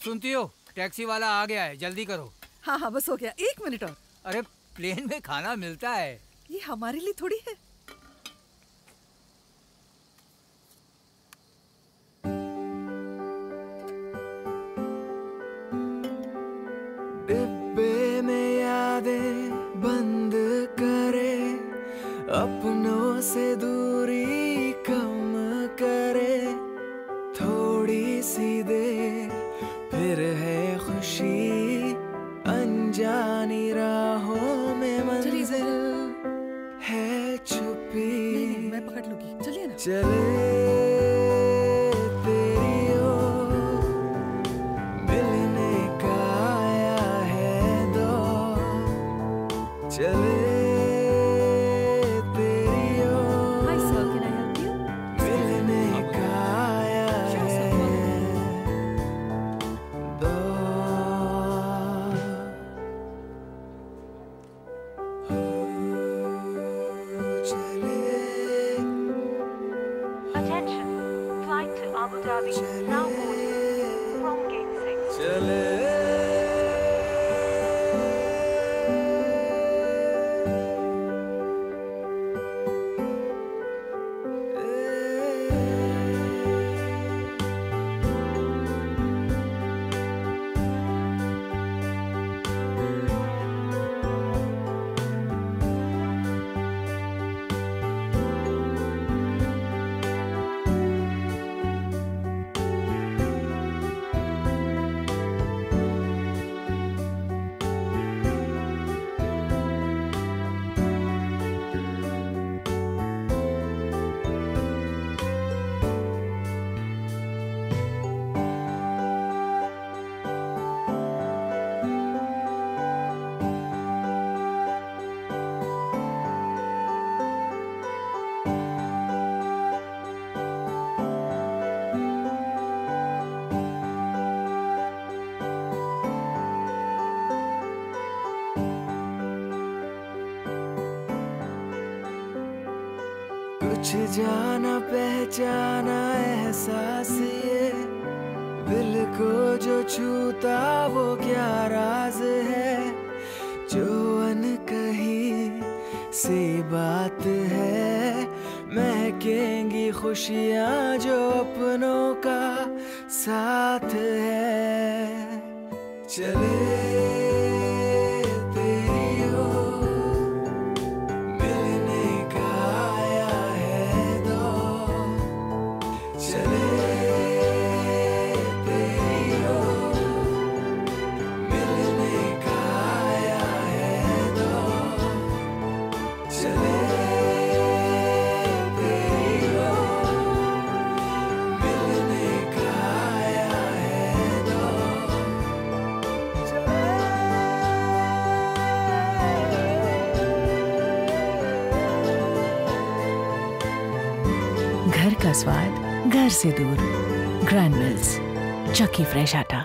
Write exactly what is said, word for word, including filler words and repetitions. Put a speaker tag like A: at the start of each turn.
A: सुनती हो, टैक्सी वाला आ गया है, जल्दी करो।
B: हाँ हाँ बस हो गया, एक मिनट और।
A: अरे प्लेन में खाना मिलता है।
B: ये हमारे लिए थोड़ी है।
C: डिब्बे में यादें बंद करे, अपनों से दूरी कम करे, थोड़ी सी देर फिर है खुशी, अनजानी राहों में मंजिल है छुपी।
B: नहीं, नहीं, मैं पकड़ लूंगी, चलिए ना।
C: चले तेरी ओर, मिलने का आया है दौर, चले तेरी ओर,
B: hi sir, can I help you?
C: मिलने का आया है दौर। चले
D: Attention, flight to Abu Dhabi now boarding from gate six.
C: चले कुछ जाना पहचाना एहसास ये, दिल को जो छूता वो क्या राज है, जो अनकही सी बात है, महकेंगी खुशियाँ जो अपनों का साथ है। चले तेरी ओर, मिलने का आया है दौर, चले तेरी ओर, मिलने का आया है दौर, चले तेरी ओर, मिलने का आया है दौर, चले।
E: घर का स्वाद घर से दूर। ग्रैंड मिल्स, चक्की फ्रेश आटा।